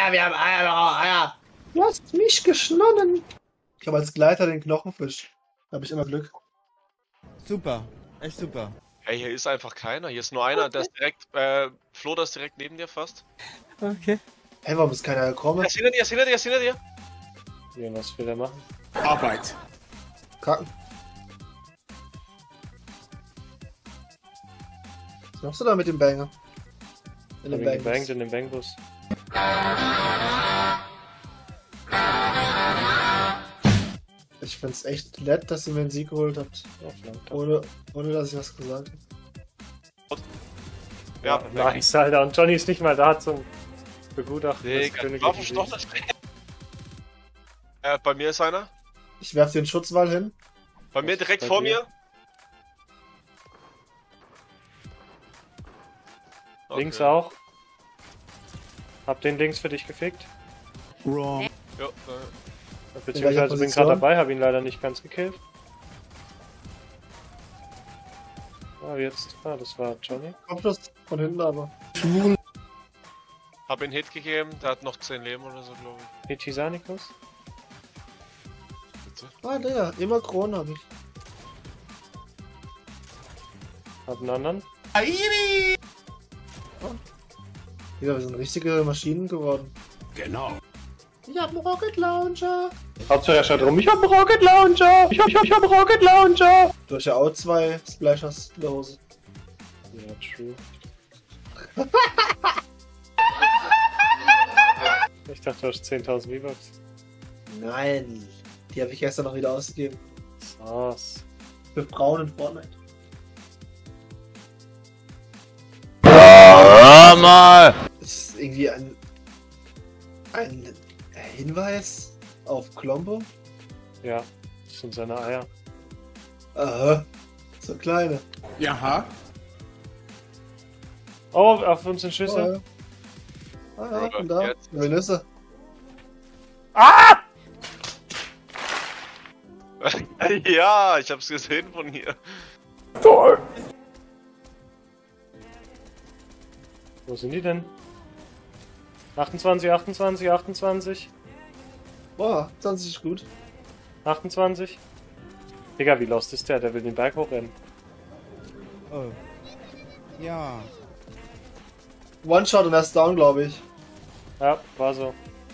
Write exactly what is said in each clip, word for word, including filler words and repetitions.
Eier, wir haben Eier, wir haben Eier. Du hast mich geschnitten. Ich habe als Gleiter den Knochenfisch. Da habe ich immer Glück. Super, echt super. Hey, hier ist einfach keiner. Hier ist nur einer, der ist direkt, äh, Flo, das ist direkt neben dir fast. Okay. Hey, warum ist keiner gekommen? Er ist hinter dir, er ist hinter dir, er ist hinter dir. Ja, was will er machen? Arbeit. Kacken. Was machst du da mit dem Banger? In Hab dem ihn gebankt Bangbus. in dem Bangbus. Ich find's echt nett, dass ihr mir einen Sieg geholt habt. Oh, verdammt. Ohne, ohne dass ich was gesagt habe. Ja, Ja, nice, Alter. Und Johnny ist nicht mal da zum Begutachten des Digga, königlichen warum doch Siegs. das? Äh, bei mir ist einer. Ich werf den Schutzwall hin. Bei mir direkt bei vor dir? mir. Okay. Links auch. Hab den links für dich gefickt. Wrong. Ja, äh, Beziehungsweise bin Position? gerade dabei, hab ihn leider nicht ganz gekillt. Ah, jetzt. Ah, das war Johnny. Kopfschuss von hinten aber. hab ihn Hit gegeben, der hat noch zehn Leben oder so, glaube ich. Hichisanicus. Bitte. Ah, der. Immer Krone hab ich. Hab einen anderen. Ja, wir sind richtige Maschinen geworden. Genau. Ich hab einen Rocket Launcher. Hauptsache er schaut rum. Ich hab einen Rocket Launcher! Ich hab, ich hab, ich hab einen Rocket Launcher! Du hast ja auch zwei Splashers in der Hose. Ja, true. Ich dachte, du hast zehntausend V-Bucks. Nein. Die habe ich gestern noch wieder ausgegeben. Was? Für Frauen in Fortnite. Hör mal! Das ist irgendwie ein, ein Hinweis auf Klombo. Ja, das sind seine Eier. Aha. So kleine. Jaha. Oh, auf uns sind Oh, Schüsse. ja. Ah, ja, Oder und da. jetzt. Eine Nüsse. Ah! ja, ich hab's gesehen von hier. Toll! Wo sind die denn? achtundzwanzig, achtundzwanzig, achtundzwanzig, Boah, zwanzig ist gut. achtundzwanzig. Digga, wie lost ist der? Der will den Berg hochrennen. Oh. Ja. One-Shot und er ist down, glaube ich. Ja, war so.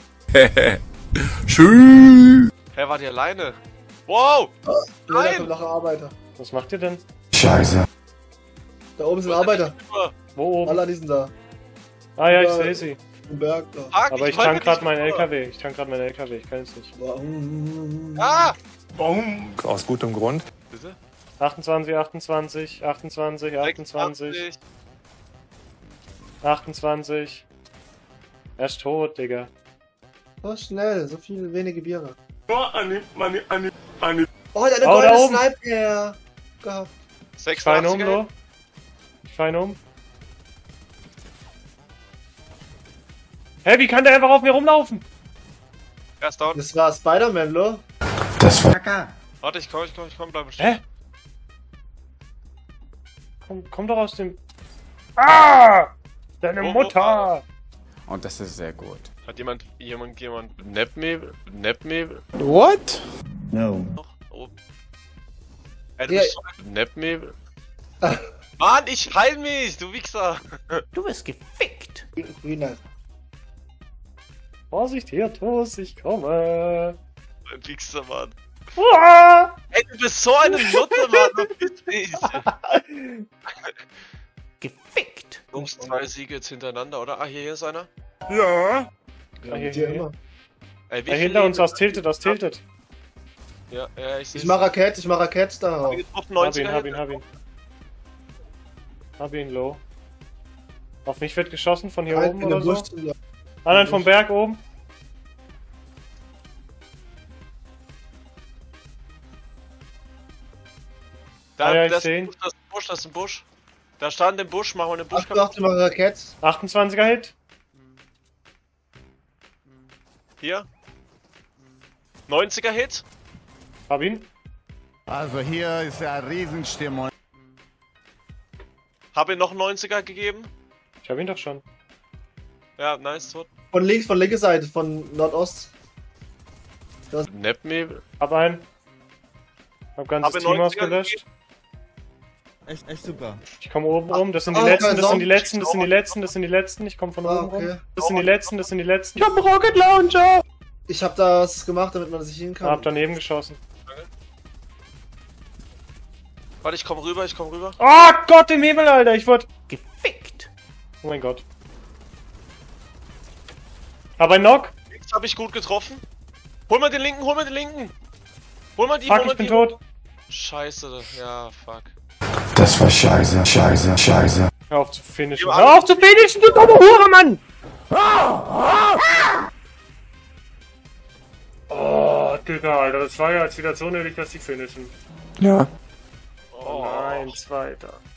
Tschüss! Hä, war die alleine? Wow! Ja, da Nein! kommt noch ein Arbeiter. Was macht ihr denn? Scheiße. Da oben sind Arbeiter. Wo oben? Alle die sind da. Ah ja, ich Ja. sehe sie. Im Berg da. Fuck, Aber ich wollte tank gerade nicht meinen rüber. L K W. Ich tank gerade meinen L K W. Ich kann es nicht. Warum? Ah! Boom. Aus gutem Grund. Bitte? achtundzwanzig, achtundzwanzig, achtundzwanzig, achtundzwanzig, sechsundzwanzig. achtundzwanzig. Er ist tot, Digga. So schnell, so viele wenige Biere. Oh, eine, eine, eine, eine. Oh, der hat eine Oh, da goldene oben. Sniper gehabt. Ich fahr ihn um, sechsundachtzig. Lo. Ich fahr ihn um. Hä, wie kann der einfach auf mir rumlaufen? Er ist down. Das war Spider-Man, lo. Das war. Warte, ich komm, ich komm, ich komm, bleib stehen. Hä? Komm, komm doch aus dem... Ah! Deine Wo, wo, Mutter! Und das ist sehr gut. Hat jemand, jemand, jemand, Nap me, Nap me, What? No. noch? Oh. Ey, du Ja. bist so ein Nap me. Mann, ich heil mich, du Wichser! Du bist gefickt. Grüner. Vorsicht, Hirtus, ich komme! Ein Wichser, Mann. Ah! Ey, du bist so eine Nutte, Mann, verpiss dich! Gefickt. Jungs, zwei Siege jetzt hintereinander, oder? Ah, hier, hier ist einer. Ja. Ja, hier, mit hier, dir immer. Ey, wie Ja, viel hinter uns, Leben- das tiltet, das tiltet. Ja, ja, ich seh's. Ich mach Rakete, ich mach Rakete da. Hab ihn getroffen, Hab ihn, neunziger hab Hit. ihn, hab ihn. Hab ihn, low. Auf mich wird geschossen von hier Halt oben in der oder so. Busch. Ja. Ah, nein, vom Berg oben. Da, Ah ja, ich das, seh ihn. ist ein Busch, das ist ein Busch. Da stand im Busch, machen wir einen Busch Ach, doch, ich mach Rakete. achtundzwanziger Hit. Hier. neunziger Hit. Hab ihn. Also hier ist ja Riesenstimmung. Hab ihm noch einen neunziger gegeben. Ich hab ihn doch schon. Ja, nice, tot. Von links, von linker Seite, von Nordost. Nepme. Hab einen. Hab ganzes Hab in Team neunzigern ausgelöscht. Echt, echt super. Ich komme oben rum, das sind die Ah, letzten, kein das sind die Sound. letzten, das sind die letzten, das sind die letzten. Ich komme von Ah, oben rum. okay. Das sind die letzten, das sind die letzten. Ich hab einen Rocket Launcher! Ich hab das gemacht, damit man sich hin kann. Hab daneben geschossen. Warte, ich komm rüber, ich komm rüber. Oh Gott im Himmel, Alter, ich wurde... Gefickt. Oh mein Gott. Aber ein Knock? Links hab ich gut getroffen. Hol mal den linken, hol mal den linken. Hol mal die, Fuck, hol mal ich bin die. tot. Scheiße, ja, fuck. Das war scheiße, scheiße, scheiße. Hör auf zu finishen. Gib Hör an. auf zu finishen, du dumme Hure, Mann! Oh, Digga, Alter, das war ja jetzt wieder so nötig, dass die finishen. Ja. Oh nein, zweiter.